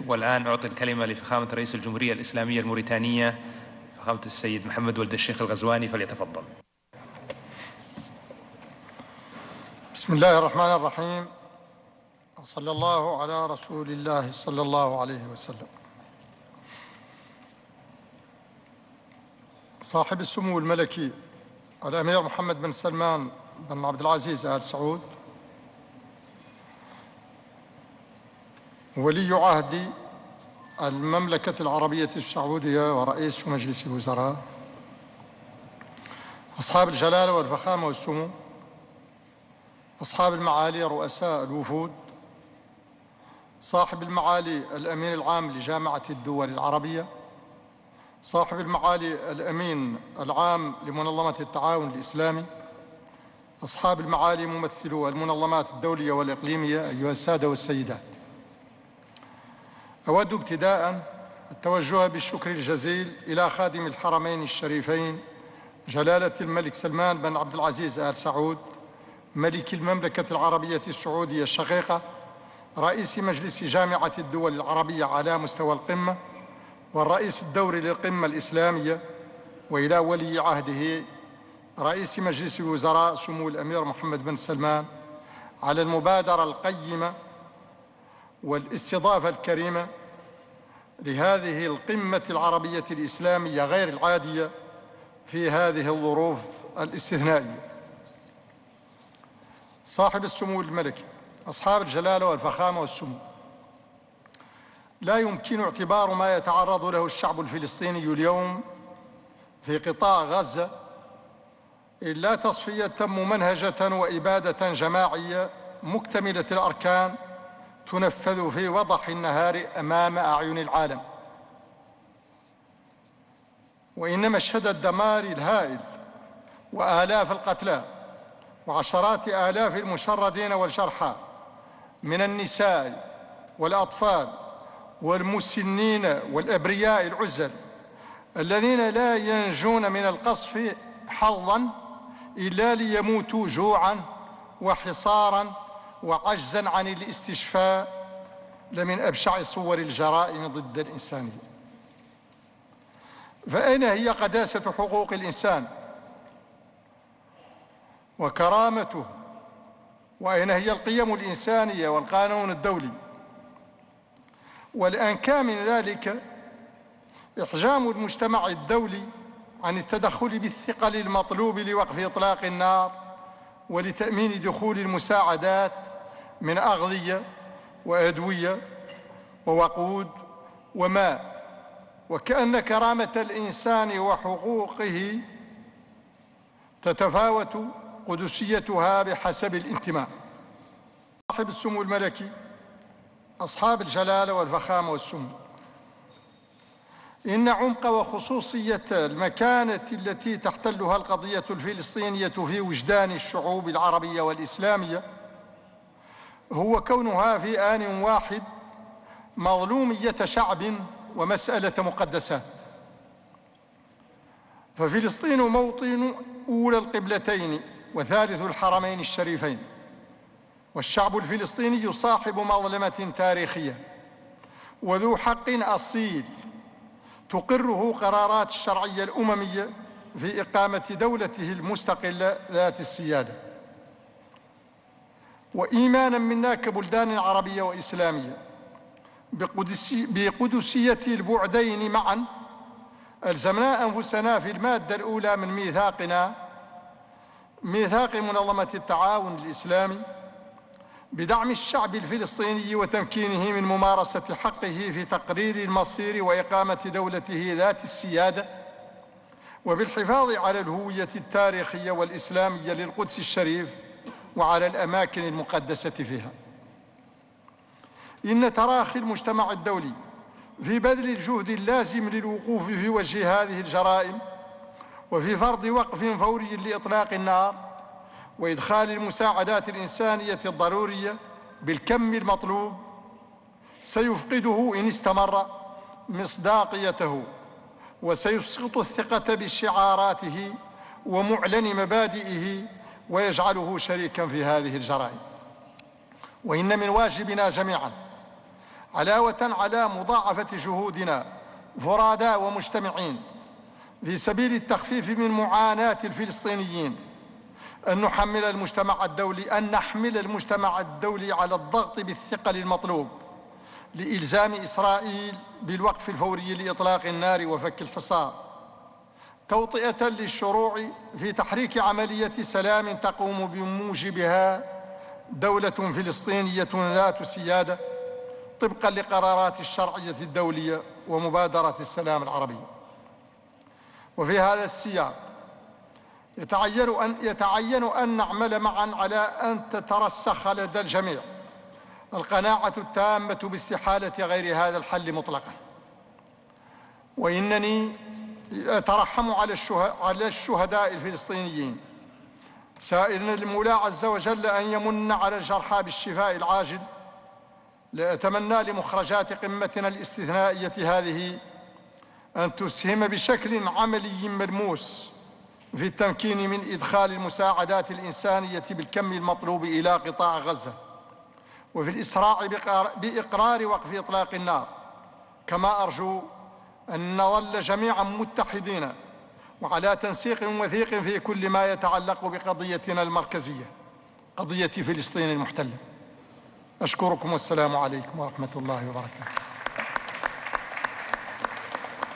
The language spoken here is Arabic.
والآن أعطي الكلمة لفخامة رئيس الجمهورية الإسلامية الموريتانية فخامة السيد محمد ولد الشيخ الغزواني، فليتفضل. بسم الله الرحمن الرحيم، وصلى الله على رسول الله صلى الله عليه وسلم. صاحب السمو الملكي الأمير محمد بن سلمان بن عبد العزيز آل سعود، ولي عهد المملكة العربية السعودية ورئيس مجلس الوزراء، أصحاب الجلالة والفخامة والسمو، أصحاب المعالي رؤساء الوفود، صاحب المعالي الأمين العام لجامعة الدول العربية، صاحب المعالي الأمين العام لمنظمة التعاون الإسلامي، أصحاب المعالي ممثلو المنظمات الدولية والإقليمية، أيها السادة والسيدات، أود ابتداء التوجه بالشكر الجزيل إلى خادم الحرمين الشريفين جلالة الملك سلمان بن عبد العزيز آل سعود، ملك المملكة العربية السعودية الشقيقة، رئيس مجلس جامعة الدول العربية على مستوى القمة، والرئيس الدوري للقمة الإسلامية، وإلى ولي عهده رئيس مجلس الوزراء سمو الأمير محمد بن سلمان على المبادرة القيمة والاستضافة الكريمة لهذه القمة العربية الإسلامية غير العادية في هذه الظروف الاستثنائية. صاحب السمو الملكي، أصحاب الجلالة والفخامة والسمو، لا يمكن اعتبار ما يتعرض له الشعب الفلسطيني اليوم في قطاع غزة إلا تصفية ممنهجة وإبادة جماعية مكتملة الأركان تنفذ في وضح النهار أمام أعين العالم، وإن مشهد الدمار الهائل وآلاف القتلى وعشرات آلاف المشردين والجرحى من النساء والأطفال والمسنين والأبرياء العزل الذين لا ينجون من القصف حظاً إلا ليموتوا جوعاً وحصاراً وعجزاً عن الاستشفاء لمن أبشع صور الجرائم ضد الإنسانية. فأين هي قداسة حقوق الإنسان وكرامته؟ وأين هي القيم الإنسانية والقانون الدولي؟ والأنكى من ذلك إحجام المجتمع الدولي عن التدخل بالثقل المطلوب لوقف إطلاق النار ولتأمين دخول المساعدات من أغذية وأدوية ووقود وماء، وكأن كرامة الإنسان وحقوقه تتفاوت قدسيتها بحسب الانتماء. صاحب السمو الملكي، أصحاب الجلالة والفخامة والسمو، إن عمق وخصوصية المكانة التي تحتلها القضية الفلسطينية في وجدان الشعوب العربية والإسلامية هو كونها في آن واحد مظلومية شعب ومسألة مقدسات. ففلسطين موطن أولى القبلتين وثالث الحرمين الشريفين، والشعب الفلسطيني صاحب مظلمة تاريخية وذو حق أصيل تقره قرارات الشرعية الأممية في إقامة دولته المستقلة ذات السيادة. وإيماناً منا كبلدان عربية وإسلامية بقدسية البعدين معاً، ألزمنا أنفسنا في المادة الأولى من ميثاقنا، ميثاق منظمة التعاون الإسلامي، بدعم الشعب الفلسطيني وتمكينه من ممارسة حقه في تقرير المصير وإقامة دولته ذات السيادة، وبالحفاظ على الهوية التاريخية والإسلامية للقدس الشريف وعلى الأماكن المقدسة فيها. إن تراخي المجتمع الدولي في بذل الجهد اللازم للوقوف في وجه هذه الجرائم وفي فرض وقف فوري لإطلاق النار وإدخال المساعدات الإنسانية الضرورية بالكم المطلوب سيفقده إن استمر مصداقيته، وسيسقط الثقة بشعاراته ومعلن مبادئه ويجعله شريكاً في هذه الجرائم. وإن من واجبنا جميعاً علاوة على مضاعفة جهودنا فرادى ومجتمعين في سبيل التخفيف من معاناة الفلسطينيين، أن نحمل المجتمع الدولي على الضغط بالثقل المطلوب لإلزام إسرائيل بالوقف الفوري لإطلاق النار وفك الحصار، توطئة للشروع في تحريك عملية سلام تقوم بموجبها دولة فلسطينية ذات سيادة طبقاً لقرارات الشرعية الدولية ومبادرة السلام العربية. وفي هذا السياق يتعين أن نعمل معاً على أن تترسخ لدى الجميع القناعة التامة باستحالة غير هذا الحل مطلقاً. وإنني أترحم على الشهداء الفلسطينيين، سائلا المولى عز وجل أن يمن على الجرحى بالشفاء العاجل. لا أتمنى لمخرجات قمتنا الاستثنائية هذه أن تسهم بشكل عملي ملموس في التمكين من إدخال المساعدات الإنسانية بالكم المطلوب إلى قطاع غزة، وفي الإسراع بإقرار وقف إطلاق النار. كما أرجو أن نظل جميعاً متحدين وعلى تنسيق وثيق في كل ما يتعلق بقضيتنا المركزية، قضية فلسطين المحتلة. أشكركم والسلام عليكم ورحمة الله وبركاته.